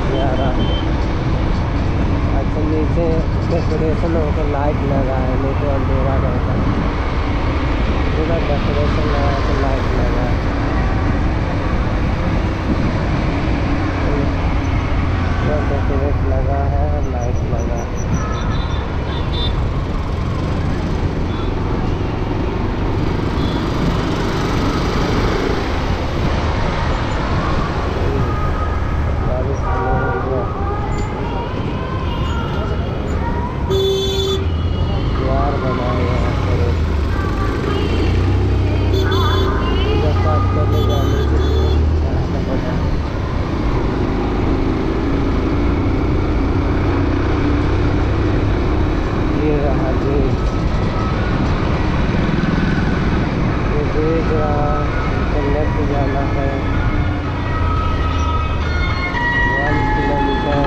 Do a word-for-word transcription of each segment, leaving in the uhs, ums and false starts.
ग्यारह। अच्छा नीचे डेकोरेशन हो तो लाइट लगा है, नहीं तो अंधेरा रहता। पूरा डेकोरेशन लगा है तो लाइट लगा है। पूरा डेकोरेट लगा है, लाइट लगा है। जाना है वन किलोमीटर।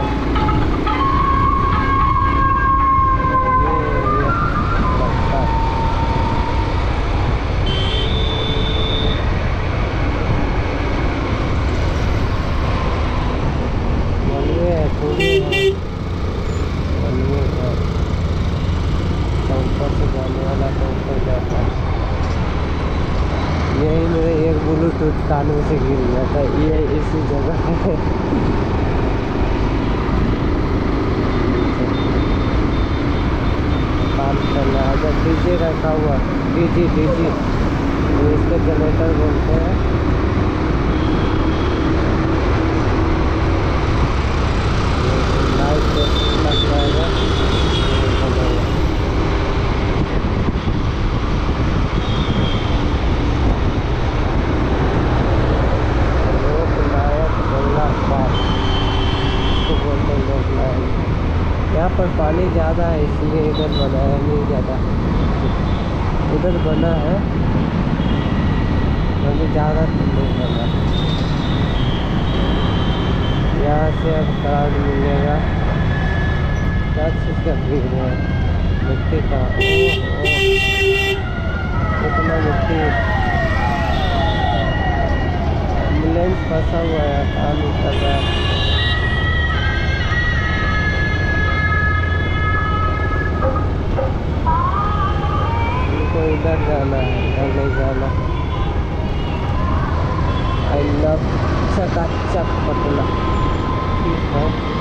ये थोड़ी ऊपर से जाने वाला तो ऊपर जाता है। यही मेरे एक ब्लूटूथ कान में से गिर गया था, ये इसी जगह है। काम करना है जब डीजे रखा हुआ, डीजी डीजी तो इसको जनरेटर बोलते हैं। लाइट लग जाएगा यहाँ पर पानी ज़्यादा है इसलिए इधर बनाया नहीं ज़्यादा। उधर बना है क्योंकि ज़्यादा नहीं बना। यहाँ से अब कार्ड मिलेगा। क्या चीज़ का भीड़ है, मिट्टी का। इतना मिट्टी, एम्बुलेंस फंसा हुआ है, काम नहीं कर रहा है। इनको इधर जाना है, इधर नहीं जाना। आई लव चकाचक पटना। ठीक है।